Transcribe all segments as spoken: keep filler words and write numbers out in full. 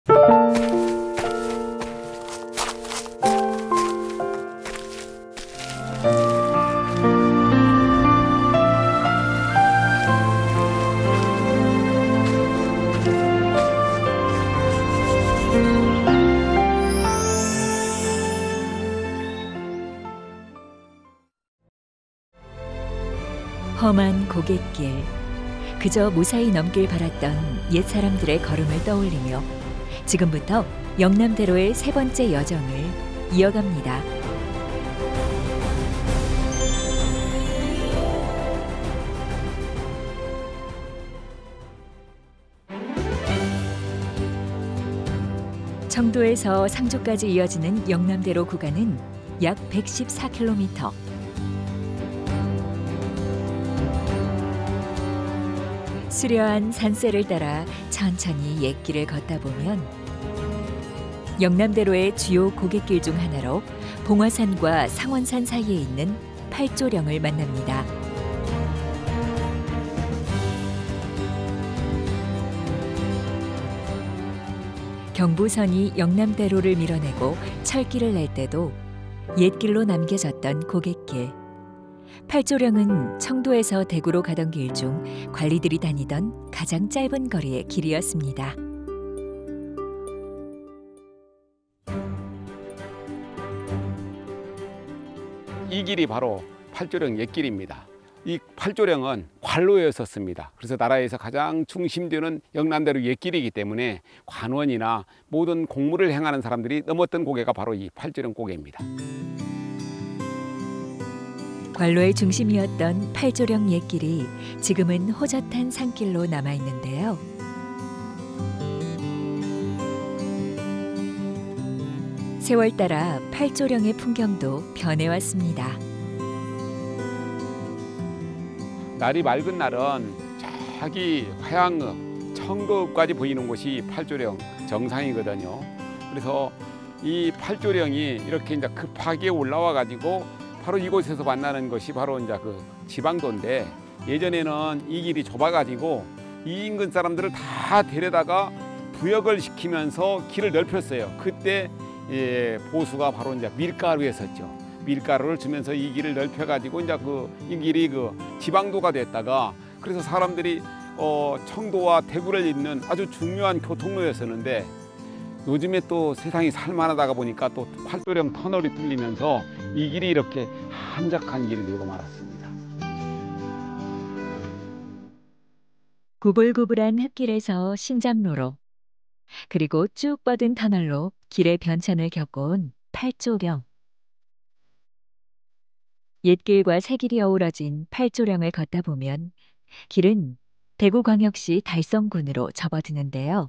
험한 고갯길, 그저 무사히 넘길 바랐던 옛 사람들의 걸음을 떠올리며 지금부터 영남대로의 세 번째 여정을 이어갑니다. 청도에서 상주까지 이어지는 영남대로 구간은 약 백십사 킬로미터. 수려한 산세를 따라 천천히 옛길을 걷다 보면 영남대로의 주요 고갯길 중 하나로 봉화산과 상원산 사이에 있는 팔조령을 만납니다. 경부선이 영남대로를 밀어내고 철길을 낼 때도 옛길로 남겨졌던 고갯길. 팔조령은 청도에서 대구로 가던 길 중 관리들이 다니던 가장 짧은 거리의 길이었습니다. 이 길이 바로 팔조령 옛길입니다. 이 팔조령은 관로였었습니다. 그래서 나라에서 가장 중심되는 영남대로 옛길이기 때문에 관원이나 모든 공무를 행하는 사람들이 넘었던 고개가 바로 이 팔조령 고개입니다. 관로의 중심이었던 팔조령 옛길이 지금은 호젓한 산길로 남아있는데요. 세월 따라 팔조령의 풍경도 변해왔습니다. 날이 맑은 날은 저기 화양읍, 청도읍까지 보이는 곳이 팔조령 정상이거든요. 그래서 이 팔조령이 이렇게 이제 급하게 올라와 가지고 바로 이곳에서 만나는 것이 바로 이제 그 지방도인데, 예전에는 이 길이 좁아가지고 이 인근 사람들을 다 데려다가 부역을 시키면서 길을 넓혔어요. 그때 예, 보수가 바로 이제 밀가루였었죠. 밀가루를 주면서 이 길을 넓혀가지고 이제 그 이 길이 그 지방도가 됐다가, 그래서 사람들이 어, 청도와 대구를 잇는 아주 중요한 교통로였었는데, 요즘에 또 세상이 살만하다가 보니까 또 팔조령 터널이 뚫리면서 이 길이 이렇게 한적한 길이 되고 말았습니다. 구불구불한 흙길에서 신잡로로, 그리고 쭉 뻗은 터널로 길의 변천을 겪어온 팔조령. 옛길과 새길이 어우러진 팔조령을 걷다 보면 길은 대구광역시 달성군으로 접어드는데요.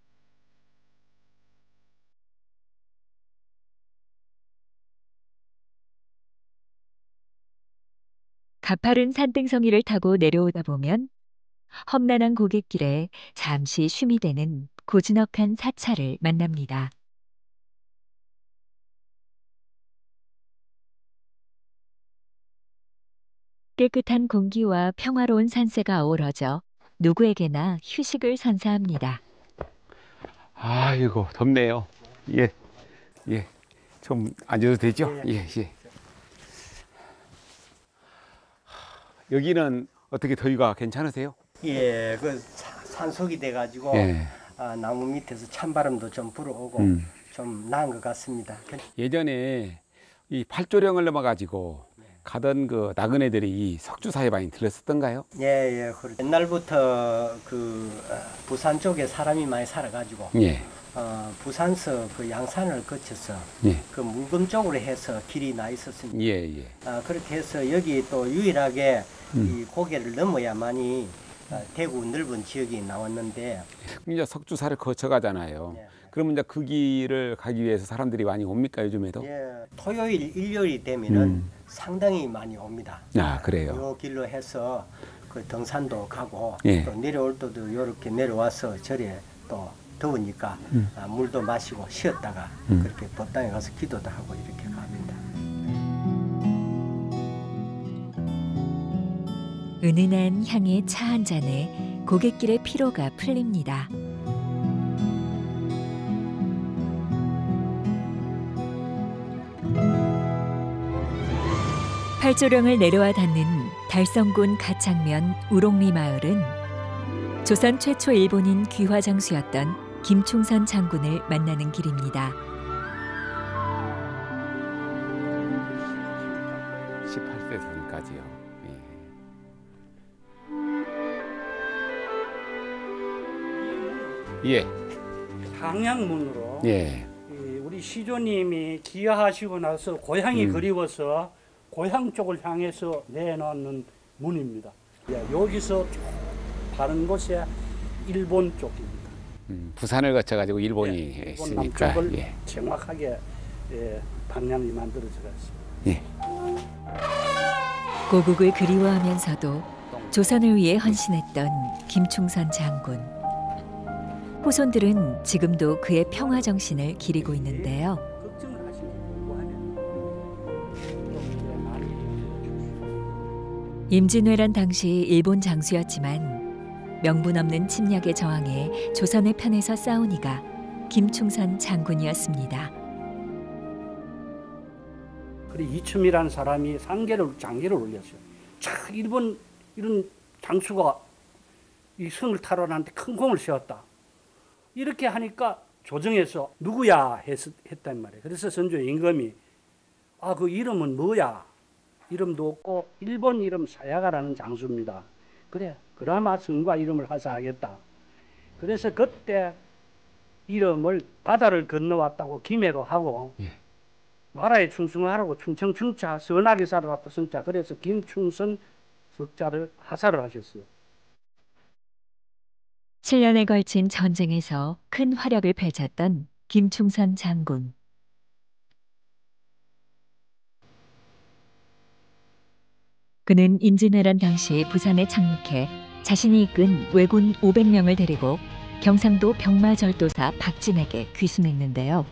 가파른 산등성이를 타고 내려오다 보면 험난한 고갯길에 잠시 쉼이 되는 고즈넉한 사찰을 만납니다. 깨끗한 공기와 평화로운 산세가 어우러져 누구에게나 휴식을 선사합니다. 아이고 덥네요. 예, 예, 좀 앉아도 되죠? 예, 예. 여기는 어떻게 더위가 괜찮으세요? 예, 그 산속이 돼가지고 예. 아, 나무 밑에서 찬바람도 좀 불어오고 음. 좀 나은 것 같습니다. 예전에 이 팔조령을 넘어가지고 가던 그 나그네들이 이 석주사에 많이 들렸었던가요? 예, 예. 옛날부터 그 부산 쪽에 사람이 많이 살아가지고 예. 어, 부산서 그 양산을 거쳐서 예. 그 물금 쪽으로 해서 길이 나 있었습니다. 예, 예. 아, 그렇게 해서 여기 또 유일하게 음. 이 고개를 넘어야만이 어, 대구 넓은 지역이 나왔는데, 이제 석주사를 거쳐가잖아요. 예. 그러면 이제 그 길을 가기 위해서 사람들이 많이 옵니까, 요즘에도? 예, 토요일, 일요일이 되면은 음. 상당히 많이 옵니다. 아, 그래요? 요 길로 해서 그 등산도 가고 예. 또 내려올 때도 이렇게 내려와서 절에 또 더우니까 음. 아, 물도 마시고 쉬었다가 음. 그렇게 법당에 가서 기도도 하고 이렇게 갑니다. 은은한 향의 차 한 잔에 고갯길의 피로가 풀립니다. 팔조령을 내려와 닿는 달성군 가창면 우롱리 마을은 조선 최초 일본인 귀화 장수였던 김충선 장군을 만나는 길입니다. 십팔 세 선까지요. 예. 예. 상향문으로 예. 이 우리 시조님이 기하하시고 나서 고향이 음. 그리워서 고향 쪽을 향해서 내놓는 문입니다. 예, 여기서 쭉 다른 곳에 일본 쪽입니다. 음, 부산을 거쳐가지고 일본이 예, 일본 있으니까. 남쪽을 예. 정확하게 예, 방향이 만들어져 갔습니다. 예. 고국을 그리워하면서도 조선을 위해 헌신했던 김충선 장군. 후손들은 지금도 그의 평화 정신을 기리고 있는데요. 걱정을 하시는 공부하면 좀 많이 임진왜란 당시 일본 장수였지만 명분 없는 침략에 저항해 조선의 편에서 싸우니가 김충선 장군이었습니다. 그리고 이춤이라는 사람이 상계를 장계를 올렸어요. 참 일본 이런 장수가 이 성을 탈환하는데 큰 공을 세웠다. 이렇게 하니까 조정에서 누구야 했, 했단 말이에요. 그래서 선조 임금이 아 그 이름은 뭐야? 이름도 없고 일본 이름 사야가라는 장수입니다. 그래 그나마 성과 이름을 하사하겠다. 그래서 그때 이름을 바다를 건너왔다고 김해로 하고 예. 나라에 충성하라고 충청충차 선하게 살아왔다 성자. 그래서 김충선 석자를 하사를 하셨어요. 칠 년에 걸친 전쟁에서 큰 화력을 펼쳤던 김충선 장군. 그는 임진왜란 당시 부산에 착륙해 자신이 이끈 왜군 오백 명을 데리고 경상도 병마절도사 박진에게 귀순했는데요.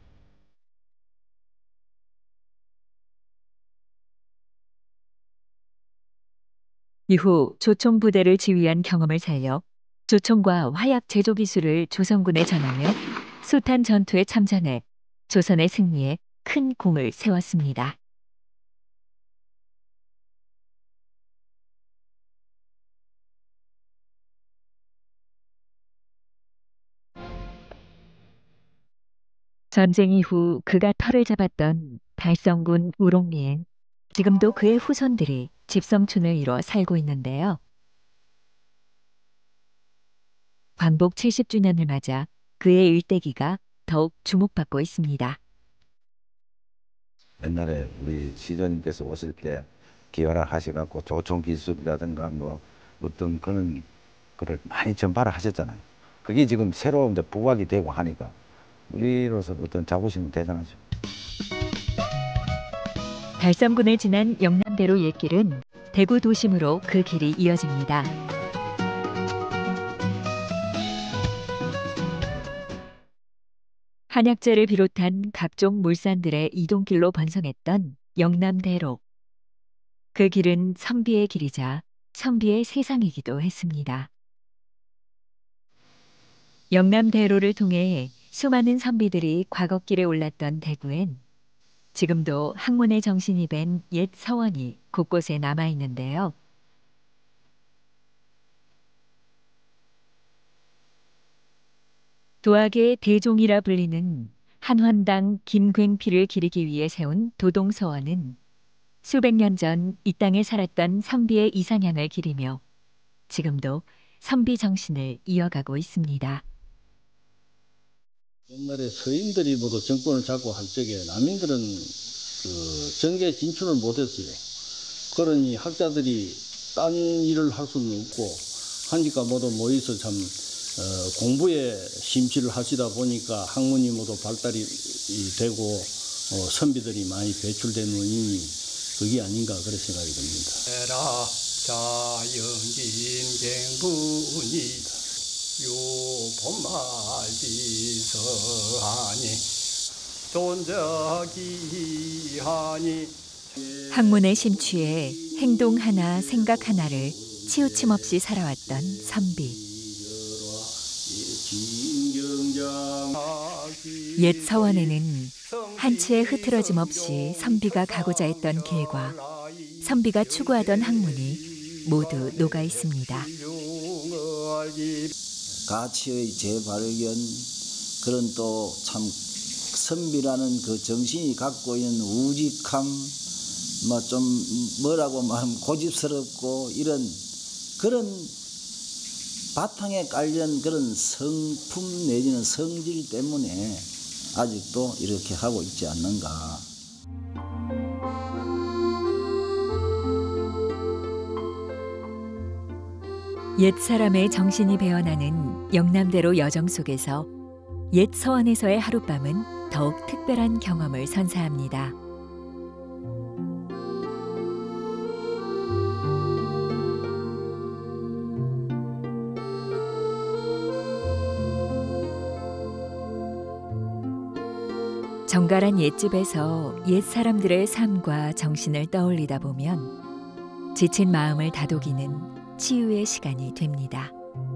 이후 조총 부대를 지휘한 경험을 살려 조총과 화약 제조 기술을 조선군에 전하며 숱한 전투에 참전해 조선의 승리에 큰 공을 세웠습니다. 전쟁 이후 그가 터를 잡았던 달성군 우롱리엔 지금도 그의 후손들이 집성촌을 이뤄 살고 있는데요. 광복 칠십 주년을 맞아 그의 일대기가 더욱 주목받고 있습니다. 옛날에 우리 시조님께서 오실 때 기화를 하셔갖고 조총 기술이라든가 뭐 어떤 그런 거를 많이 전파를 하셨잖아요. 그게 지금 새로운 데 부각이 되고 하니까 우리로서 어떤 자부심은 대단하죠. 달성군을 지난 영남대로 옛길은 대구 도심으로 그 길이 이어집니다. 한약재를 비롯한 각종 물산들의 이동길로 번성했던 영남대로. 그 길은 선비의 길이자 선비의 세상이기도 했습니다. 영남대로를 통해 수많은 선비들이 과거길에 올랐던 대구엔 지금도 학문의 정신이 밴 옛 서원이 곳곳에 남아있는데요. 도학의 대종이라 불리는 한환당 김굉피를 기리기 위해 세운 도동서원은 수백 년 전 이 땅에 살았던 선비의 이상향을 기리며 지금도 선비 정신을 이어가고 있습니다. 옛날에 서인들이 모두 정권을 잡고 할 적에 남인들은 그 정계에 진출을 못했어요. 그러니 학자들이 딴 일을 할 수는 없고 하니까 모두 모여서 참 어, 공부에 심취를 하시다 보니까 학문이 모두 발달이 되고 어, 선비들이 많이 배출된 원인이 그게 아닌가 그런 생각이 듭니다. 에라 자연긴갱분이다 유본말지서하니 존적이하니. 학문에 심취해 행동 하나 생각 하나를 치우침 없이 살아왔던 선비. 옛 서원에는 한치의 흐트러짐 없이 선비가 가고자 했던 길과 선비가 추구하던 학문이 모두 녹아 있습니다. 가치의 재발견, 그런 또 참 선비라는 그 정신이 갖고 있는 우직함, 뭐 좀 뭐라고 말하면 고집스럽고 이런 그런 바탕에 깔린 그런 성품 내지는 성질 때문에 아직도 이렇게 하고 있지 않는가. 옛 사람의 정신이 배어나는 영남대로 여정 속에서 옛 서원에서의 하룻밤은 더욱 특별한 경험을 선사합니다. 정갈한 옛집에서 옛 사람들의 삶과 정신을 떠올리다 보면 지친 마음을 다독이는 치유의 시간이 됩니다.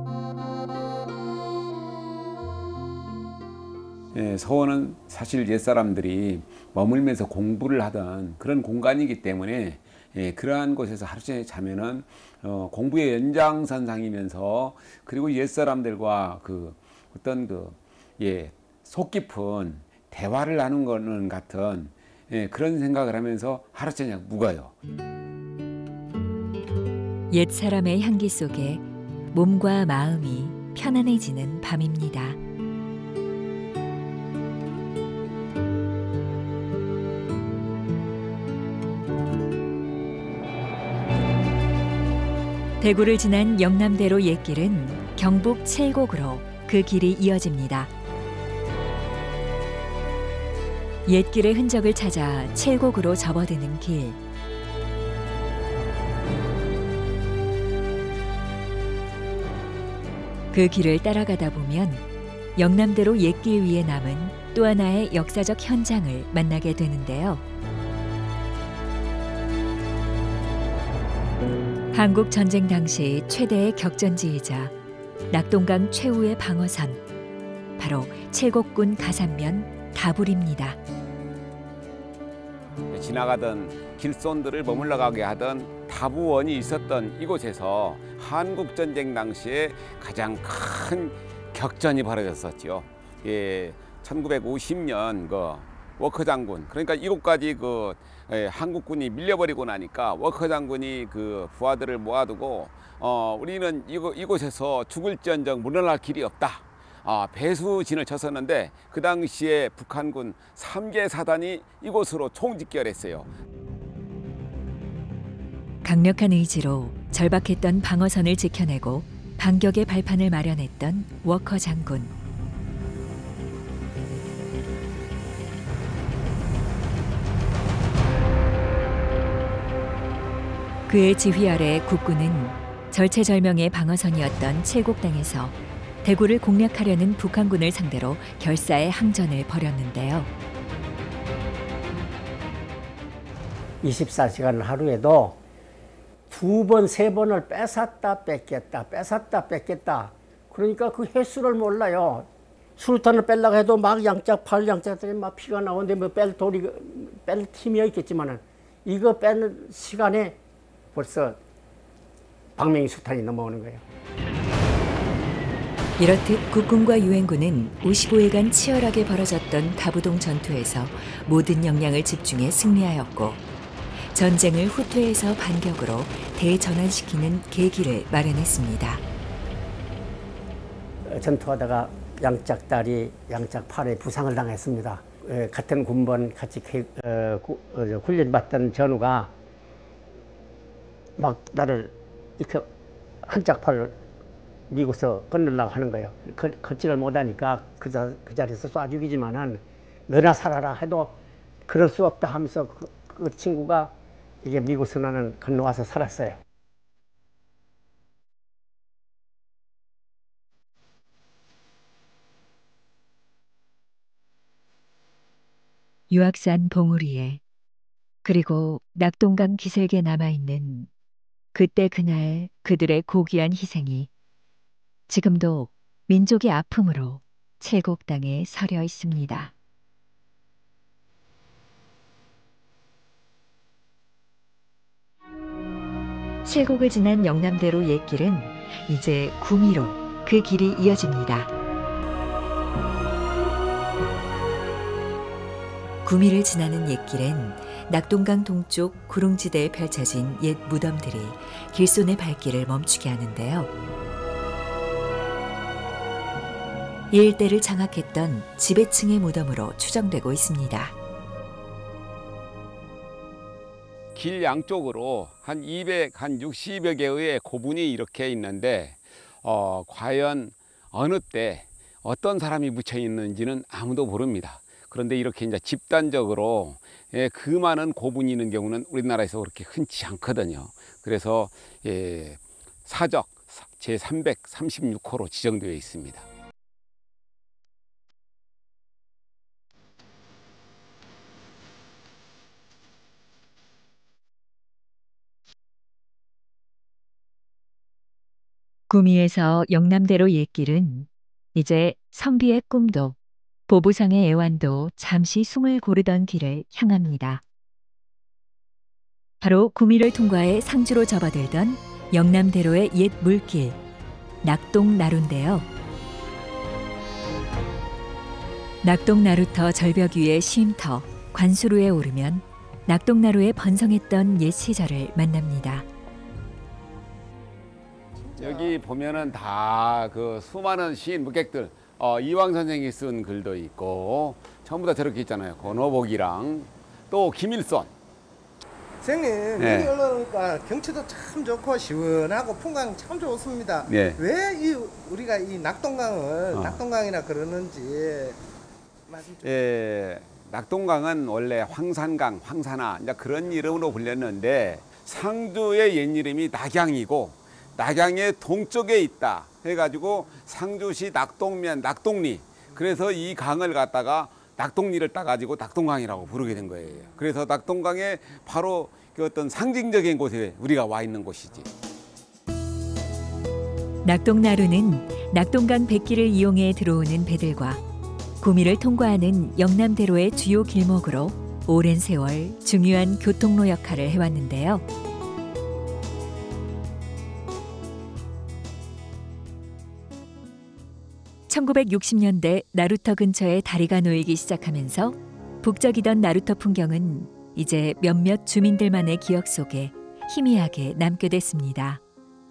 예, 서원은 사실 옛사람들이 머물면서 공부를 하던 그런 공간이기 때문에 예, 그러한 곳에서 하루 종일 자면은 어, 공부의 연장선상이면서 그리고 옛사람들과 그 어떤 그 예, 속 깊은 대화를 나눈 거는 같은 예, 그런 생각을 하면서 하루 종일 묵어요. 옛 사람의 향기 속에 몸과 마음이 편안해지는 밤입니다. 대구를 지난 영남대로 옛길은 경북 칠곡으로 그 길이 이어집니다. 옛길의 흔적을 찾아 칠곡으로 접어드는 길. 그 길을 따라가다 보면 영남대로 옛길 위에 남은 또 하나의 역사적 현장을 만나게 되는데요. 한국 전쟁 당시 최대의 격전지이자 낙동강 최후의 방어선, 바로 칠곡군 가산면 다불입니다. 지나가던 길손들을 머물러 가게 하던 다부원이 있었던 이곳에서 한국전쟁 당시에 가장 큰 격전이 벌어졌었죠. 예, 천구백오십 년 그 워커 장군, 그러니까 이곳까지 그 예, 한국군이 밀려버리고 나니까 워커 장군이 그 부하들을 모아두고 어, 우리는 이곳, 이곳에서 죽을지언정 물러날 길이 없다. 아, 배수진을 쳤었는데 그 당시에 북한군 삼 개 사단이 이곳으로 총집결했어요. 강력한 의지로 절박했던 방어선을 지켜내고 반격의 발판을 마련했던 워커 장군. 그의 지휘 아래 국군은 절체절명의 방어선이었던 칠곡당에서 대구를 공략하려는 북한군을 상대로 결사의 항전을 벌였는데요. 이십사 시간 하루에도 두 번, 세 번을 뺏었다 뺏겼다 뺏었다 뺏겼다. 그러니까 그 횟수를 몰라요. 수류탄을 뺄려고 해도 막 양짝 팔 양짝들이 막 피가 나오는데 뭐 뺄 돌이 뺄 팀이 있겠지만은 이거 빼는 시간에 벌써 방맹이 수탄이 넘어오는 거예요. 이렇듯 국군과 유엔군은 오십오 일간 치열하게 벌어졌던 다부동 전투에서 모든 역량을 집중해 승리하였고 전쟁을 후퇴해서 반격으로 대전환시키는 계기를 마련했습니다. 전투하다가 양짝 다리, 양짝 팔에 부상을 당했습니다. 같은 군번 같이 훈련받던 전우가 막 나를 이렇게 한짝팔을 미고서 건너려고 하는 거예요. 걷지를 못하니까 그, 자, 그 자리에서 쏴 죽이지만은 너나 살아라 해도 그럴 수 없다 하면서 그, 그 친구가 이게 미고서 나는 건너와서 살았어요. 유악산 봉우리에 그리고 낙동강 기슭에 남아있는 그때 그날 그들의 고귀한 희생이 지금도 민족의 아픔으로 칠곡당에 서려 있습니다. 칠곡을 지난 영남대로 옛길은 이제 구미로 그 길이 이어집니다. 구미를 지나는 옛길엔 낙동강 동쪽 구릉지대에 펼쳐진 옛 무덤들이 길손의 발길을 멈추게 하는데요. 이 일대를 장악했던 지배층의 무덤으로 추정되고 있습니다. 길 양쪽으로 한 이백, 한 육십여 개의 고분이 이렇게 있는데 어, 과연 어느 때 어떤 사람이 묻혀 있는지는 아무도 모릅니다. 그런데 이렇게 이제 집단적으로 예, 그 많은 고분이 있는 경우는 우리나라에서 그렇게 흔치 않거든요. 그래서 예, 사적 제삼백삼십육 호로 지정되어 있습니다. 구미에서 영남대로 옛길은 이제 선비의 꿈도 보부상의 애완도 잠시 숨을 고르던 길을 향합니다. 바로 구미를 통과해 상주로 접어들던 영남대로의 옛 물길, 낙동나루인데요. 낙동나루터 절벽 위의 쉼터, 관수루에 오르면 낙동나루에 번성했던 옛 시절을 만납니다. 여기 보면은 다 그 수많은 시인 묵객들, 어, 이황 선생이 쓴 글도 있고 전부 다 저렇게 있잖아요. 권오복이랑 또 김일손. 선생님, 네. 여기 올라오니까 경치도 참 좋고 시원하고 풍광 참 좋습니다. 네. 왜 이 우리가 이 낙동강을 어. 낙동강이라 그러는지 말씀 좀. 예, 낙동강은 원래 황산강, 황산화 이제 그런 이름으로 불렸는데 상주의 옛 이름이 낙양이고 낙양의 동쪽에 있다 해가지고 상주시 낙동면 낙동리, 그래서 이 강을 갖다가 낙동리를 따가지고 낙동강이라고 부르게 된 거예요. 그래서 낙동강에 바로 그 어떤 상징적인 곳에 우리가 와 있는 곳이지. 낙동나루는 낙동강 뱃길을 이용해 들어오는 배들과 구미를 통과하는 영남대로의 주요 길목으로 오랜 세월 중요한 교통로 역할을 해왔는데요. 천구백육십 년대 나루터 근처에 다리가 놓이기 시작하면서 북적이던 나루터 풍경은 이제 몇몇 주민들만의 기억 속에 희미하게 남게 됐습니다.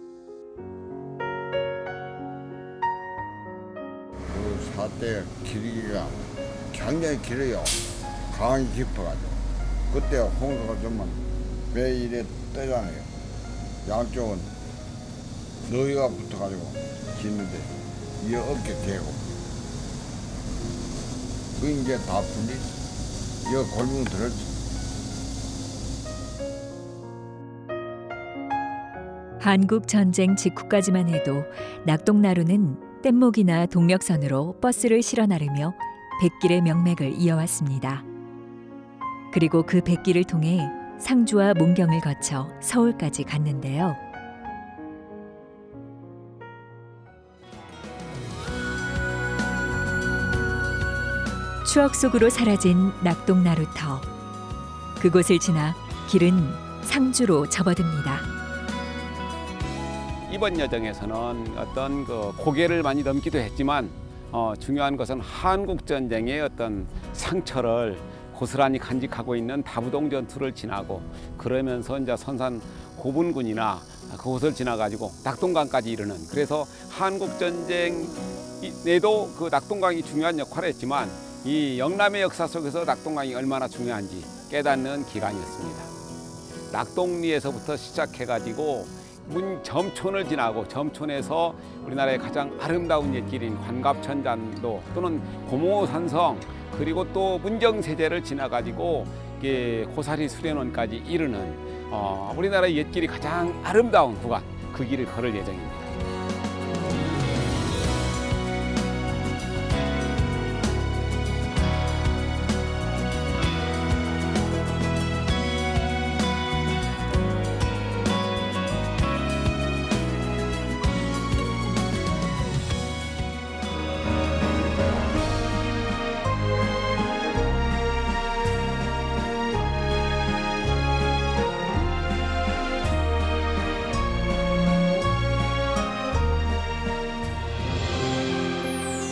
그 사대 길이가 굉장히 길어요. 강이 깊어가지고 그때 홍수가 좀만 배 이래 떠잖아요. 양쪽은 너희가 붙어가지고 짓는데 이 어깨 대고 그 이제 다 분리 이 골문 들었지. 한국 전쟁 직후까지만 해도 낙동나루는 뗏목이나 동력선으로 버스를 실어 나르며 뱃길의 명맥을 이어왔습니다. 그리고 그 뱃길을 통해 상주와 문경을 거쳐 서울까지 갔는데요. 추억 속으로 사라진 낙동나루터. 그곳을 지나 길은 상주로 접어듭니다. 이번 여정에서는 어떤 그 고개를 많이 넘기도 했지만 어, 중요한 것은 한국 전쟁의 어떤 상처를 고스란히 간직하고 있는 다부동 전투를 지나고 그러면서 이제 선산 고분군이나 그곳을 지나가지고 낙동강까지 이르는, 그래서 한국 전쟁에도 그 낙동강이 중요한 역할을 했지만 이 영남의 역사 속에서 낙동강이 얼마나 중요한지 깨닫는 기간이었습니다. 낙동리에서부터 시작해가지고 문 점촌을 지나고 점촌에서 우리나라의 가장 아름다운 옛길인 관갑천잔도 또는 고모산성, 그리고 또 문정세제를 지나가지고 고사리 수련원까지 이르는 어, 우리나라의 옛길이 가장 아름다운 구간, 그 길을 걸을 예정입니다.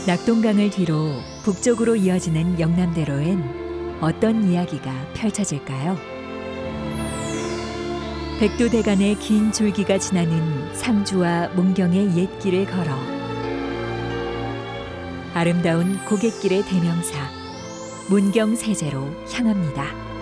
낙동강을 뒤로 북쪽으로 이어지는 영남대로엔 어떤 이야기가 펼쳐질까요? 백두대간의 긴 줄기가 지나는 상주와 문경의 옛길을 걸어 아름다운 고갯길의 대명사 문경세제로 향합니다.